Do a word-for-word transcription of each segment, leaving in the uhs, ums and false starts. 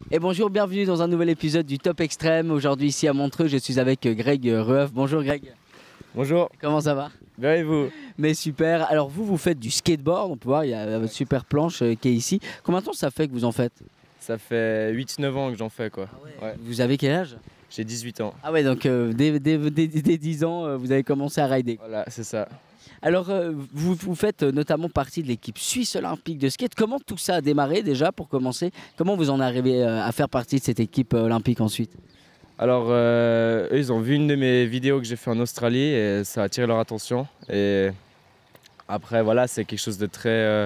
Et bonjour, bienvenue dans un nouvel épisode du Top Extrême. Aujourd'hui ici à Montreux, je suis avec Greg Rueff. Bonjour Greg. Bonjour. Comment ça va? Bien et vous? Mais super. Alors vous, vous faites du skateboard, on peut voir, il y a votre super planche qui est ici. Combien de temps ça fait que vous en faites? Ça fait huit neuf ans que j'en fais quoi. Ah ouais. Ouais. Vous avez quel âge? J'ai dix-huit ans. Ah ouais, donc euh, dès, dès, dès, dès dix ans, euh, vous avez commencé à rider. Voilà, c'est ça. Alors euh, vous, vous faites notamment partie de l'équipe suisse olympique de skate. Comment tout ça a démarré déjà pour commencer? Comment vous en arrivez euh, à faire partie de cette équipe euh, olympique ensuite? Alors euh, eux ils ont vu une de mes vidéos que j'ai fait en Australie et ça a attiré leur attention. Et après voilà, c'est quelque chose de très... Euh,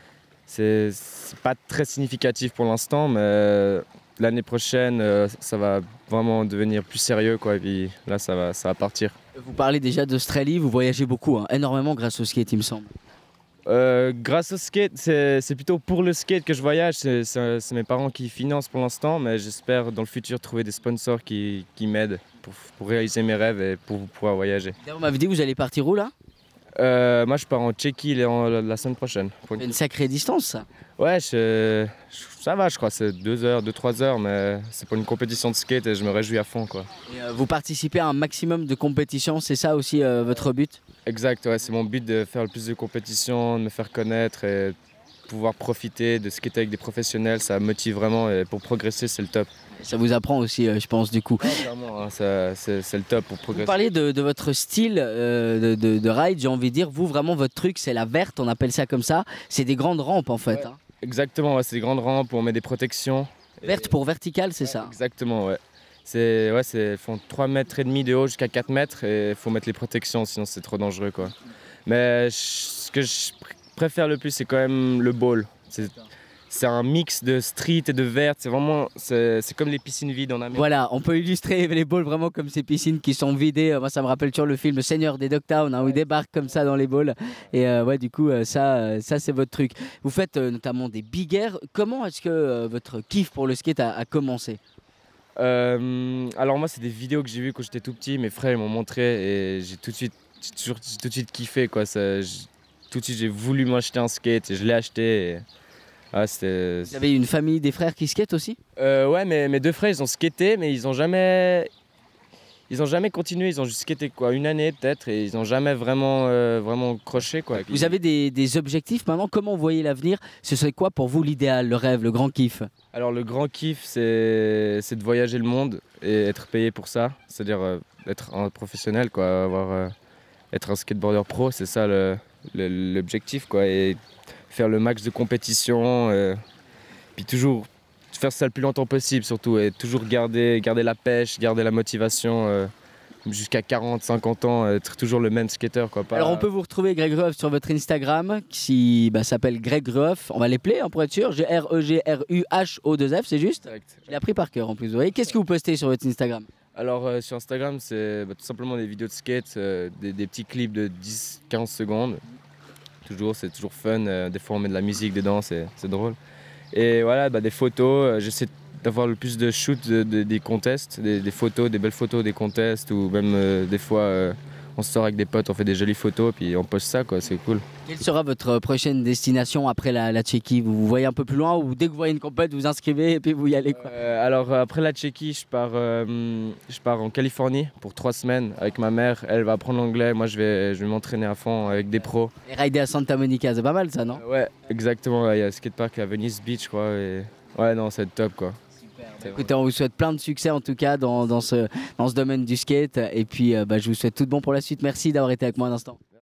c'est pas très significatif pour l'instant, mais euh, l'année prochaine euh, ça va vraiment devenir plus sérieux quoi. Et puis là ça va, ça va partir. Vous parlez déjà d'Australie, vous voyagez beaucoup, hein, énormément grâce au skate il me semble. Euh, grâce au skate, c'est plutôt pour le skate que je voyage. C'est mes parents qui financent pour l'instant, mais j'espère dans le futur trouver des sponsors qui, qui m'aident pour, pour réaliser mes rêves et pour pouvoir voyager. Vous m'avez dit que vous allez partir où là? euh, Moi je pars en Tchéquie la, la semaine prochaine. C'est une... une sacrée distance ça. Ouais, je, ça va je crois, c'est deux heures, deux trois heures, mais c'est pour une compétition de skate et je me réjouis à fond quoi. Et euh, vous participez à un maximum de compétitions, c'est ça aussi euh, votre but? Exact, ouais, c'est mon but de faire le plus de compétitions, de me faire connaître et pouvoir profiter de skater avec des professionnels, ça me motive vraiment et pour progresser c'est le top. Ça vous apprend aussi euh, je pense du coup. Ouais, clairement, hein, c'est le top pour progresser. Vous parlez de, de votre style euh, de, de, de ride, j'ai envie de dire, vous vraiment votre truc c'est la verte, on appelle ça comme ça, c'est des grandes rampes en fait. Ouais, hein. Exactement, ouais, c'est des grandes rampes où on met des protections. Verte pour verticale c'est ouais, ça? Exactement, ouais. C'est ouais, c'est font trois mètres et demi de haut jusqu'à quatre mètres et il faut mettre les protections sinon c'est trop dangereux quoi. Mais je, ce que je préfère le plus c'est quand même le ball. C'est un mix de street et de vert, c'est vraiment c'est comme les piscines vides en Amérique. Voilà, on peut illustrer les balls vraiment comme ces piscines qui sont vidées. Moi ça me rappelle toujours le film Le Seigneur des Dogtowns hein, où ils débarquent comme ça dans les balls. Et euh, ouais du coup ça, ça c'est votre truc. Vous faites euh, notamment des big air. Comment est-ce que euh, votre kiff pour le skate a, a commencé? Euh, alors moi c'est des vidéos que j'ai vues quand j'étais tout petit, mes frères m'ont montré et j'ai tout de suite, toujours, tout de suite kiffé quoi. Ça, tout de suite j'ai voulu m'acheter un skate et je l'ai acheté. Et... Ah, vous avez une famille, des frères qui skatent aussi? euh, Ouais, mais mes deux frères ils ont skaté mais ils ont jamais, ils ont jamais continué, ils ont juste skaté quoi, une année peut-être et ils ont jamais vraiment, euh, vraiment croché quoi. Vous avez des, des objectifs maintenant, comment vous voyez l'avenir? Ce serait quoi pour vous l'idéal, le rêve, le grand kiff? Alors le grand kiff c'est de voyager le monde et être payé pour ça, c'est-à-dire euh, être un professionnel quoi, avoir, euh, être un skateboarder pro, c'est ça l'objectif quoi, et faire le max de compétition, euh, puis toujours faire ça le plus longtemps possible surtout et toujours garder, garder la pêche, garder la motivation. Euh, jusqu'à quarante, cinquante ans, être toujours le même skater quoi. Pas... Alors on peut vous retrouver Greg Rueff sur votre Instagram qui bah, s'appelle Greg Rueff, on va l'épeler hein, pour être sûr, G R E G R U H O deux F, c'est juste? Direct. Je l'ai appris par cœur en plus, vous voyez. Qu'est-ce que vous postez sur votre Instagram? Alors euh, sur Instagram c'est bah, tout simplement des vidéos de skate, euh, des, des petits clips de dix à quinze secondes. Toujours, c'est toujours fun, euh, des fois on met de la musique dedans, c'est drôle. Et voilà, bah, des photos, euh, j'essaie d'avoir le plus de shoots de, de, des contests, des, des photos, des belles photos des contests, ou même euh, des fois euh, on sort avec des potes, on fait des jolies photos, puis on poste ça, quoi, c'est cool. Quelle sera votre prochaine destination après la, la Tchéquie? Vous vous voyez un peu plus loin ou dès que vous voyez une compète, vous vous inscrivez et puis vous y allez quoi? euh, Alors après la Tchéquie, je pars, euh, je pars en Californie pour trois semaines avec ma mère, elle va apprendre l'anglais, moi je vais, je vais m'entraîner à fond avec des pros. Et rider à Santa Monica, c'est pas mal ça, non? euh, Ouais, exactement, il y a un skatepark à Venice Beach, je crois, et ouais, non, c'est top quoi. Écoutez, on vous souhaite plein de succès en tout cas dans, dans, ce, dans ce domaine du skate et puis euh, bah, je vous souhaite tout de bon pour la suite. Merci d'avoir été avec moi un instant.